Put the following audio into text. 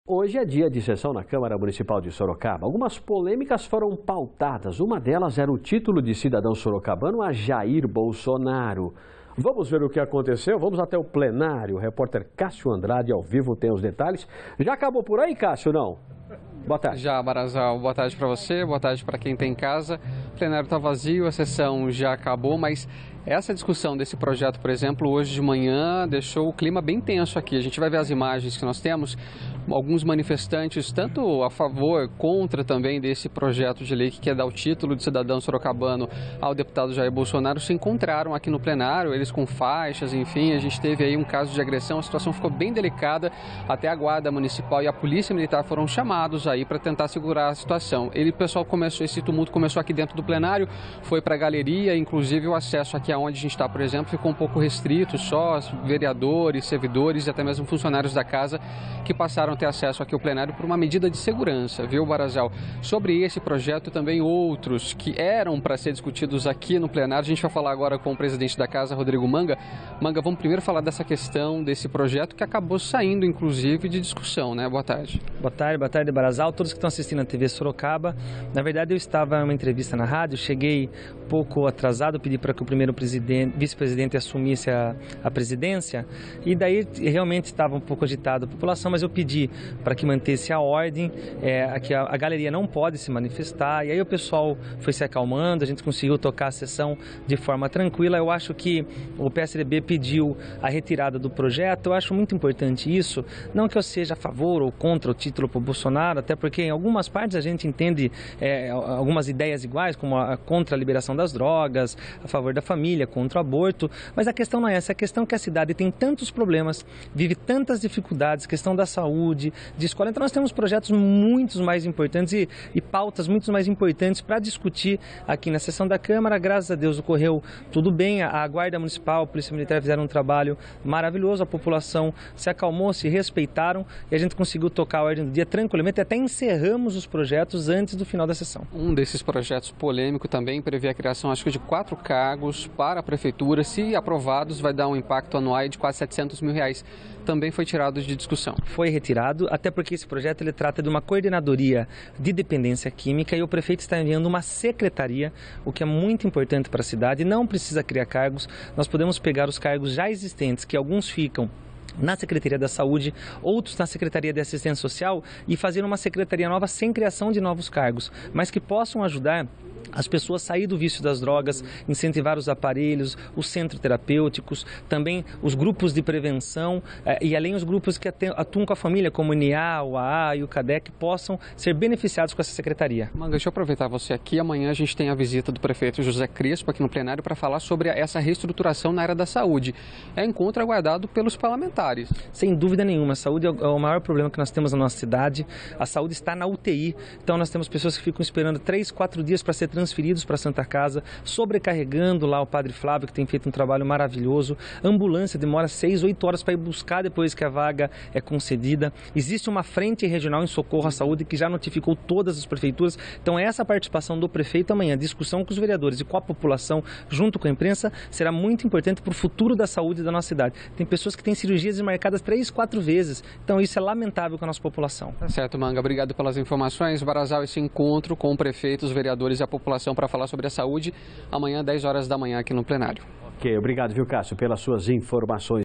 Hoje é dia de sessão na Câmara Municipal de Sorocaba. Algumas polêmicas foram pautadas. Uma delas era o título de cidadão sorocabano a Jair Bolsonaro. Vamos ver o que aconteceu? Vamos até o plenário. O repórter Cássio Andrade, ao vivo, tem os detalhes. Já acabou por aí, Cássio, não? Boa tarde. Já, Barazal. Boa tarde para você, boa tarde para quem está em casa. O plenário está vazio, a sessão já acabou, mas essa discussão desse projeto, por exemplo, hoje de manhã deixou o clima bem tenso aqui. A gente vai ver as imagens que nós temos. Alguns manifestantes, tanto a favor, contra também desse projeto de lei que quer dar o título de cidadão sorocabano ao deputado Jair Bolsonaro, se encontraram aqui no plenário, eles com faixas, enfim, a gente teve aí um caso de agressão, a situação ficou bem delicada, até a Guarda Municipal e a Polícia Militar foram chamados aí para tentar segurar a situação. Esse tumulto começou aqui dentro do plenário, foi para a galeria, inclusive o acesso aqui aonde a gente está, por exemplo, ficou um pouco restrito, só vereadores, servidores e até mesmo funcionários da casa que passaram a ter acesso aqui ao plenário por uma medida de segurança, viu, Barazal? Sobre esse projeto e também outros que eram para ser discutidos aqui no plenário, a gente vai falar agora com o presidente da casa, Rodrigo Manga. Manga, vamos primeiro falar dessa questão, desse projeto que acabou saindo, inclusive, de discussão, né? Boa tarde. Boa tarde, Barazal. Todos que estão assistindo a TV Sorocaba. Na verdade, eu estava em uma entrevista na rádio, cheguei um pouco atrasado, pedi para que o primeiro vice-presidente assumisse a presidência e daí realmente estava um pouco agitada a população, mas eu pedi para que mantesse a ordem, que a galeria não pode se manifestar, e aí o pessoal foi se acalmando, a gente conseguiu tocar a sessão de forma tranquila. Eu acho que o PSDB pediu a retirada do projeto, eu acho muito importante isso, não que eu seja a favor ou contra o título para o Bolsonaro, até porque em algumas partes a gente entende algumas ideias iguais, como contra a liberação das drogas, a favor da família, contra o aborto, mas a questão não é essa, a questão é que a cidade tem tantos problemas, vive tantas dificuldades, questão da saúde, de escola, então nós temos projetos muito mais importantes e pautas muito mais importantes para discutir aqui na sessão da Câmara. Graças a Deus ocorreu tudo bem, a Guarda Municipal, a Polícia Militar fizeram um trabalho maravilhoso, a população se acalmou, se respeitaram e a gente conseguiu tocar a ordem do dia tranquilamente, até encerramos os projetos antes do final da sessão. Um desses projetos polêmico também prevê a criação, acho que de 4 cargos para a Prefeitura, se aprovados vai dar um impacto anual de quase R$700 mil. Também foi tirado de discussão. Foi retirado, até porque esse projeto ele trata de uma coordenadoria de dependência química e o prefeito está enviando uma secretaria, o que é muito importante para a cidade. Não precisa criar cargos, nós podemos pegar os cargos já existentes, que alguns ficam na Secretaria da Saúde, outros na Secretaria de Assistência Social e fazer uma secretaria nova sem criação de novos cargos, mas que possam ajudar as pessoas a sair do vício das drogas, incentivar os aparelhos, os centros terapêuticos, também os grupos de prevenção e além os grupos que atuam com a família, como o NIA, o AA e o CADEC, possam ser beneficiados com essa secretaria. Manga, deixa eu aproveitar você aqui. Amanhã a gente tem a visita do prefeito José Crespo aqui no plenário para falar sobre essa reestruturação na área da saúde. É encontro aguardado pelos parlamentares. Sem dúvida nenhuma, a saúde é o maior problema que nós temos na nossa cidade. A saúde está na UTI, então nós temos pessoas que ficam esperando 3, 4 dias para ser transferidos para a Santa Casa, sobrecarregando lá o Padre Flávio, que tem feito um trabalho maravilhoso. A ambulância demora 6, 8 horas para ir buscar depois que a vaga é concedida. Existe uma frente regional em socorro à saúde que já notificou todas as prefeituras. Então essa participação do prefeito amanhã, discussão com os vereadores e com a população, junto com a imprensa, será muito importante para o futuro da saúde da nossa cidade. Tem pessoas que têm cirurgias marcadas 3, 4 vezes. Então isso é lamentável com a nossa população. Tá certo, Manga. Obrigado pelas informações. Barazal, esse encontro com o prefeito, os vereadores e a população para falar sobre a saúde, amanhã, 10 horas da manhã, aqui no plenário. Ok, obrigado, viu, Cássio, pelas suas informações.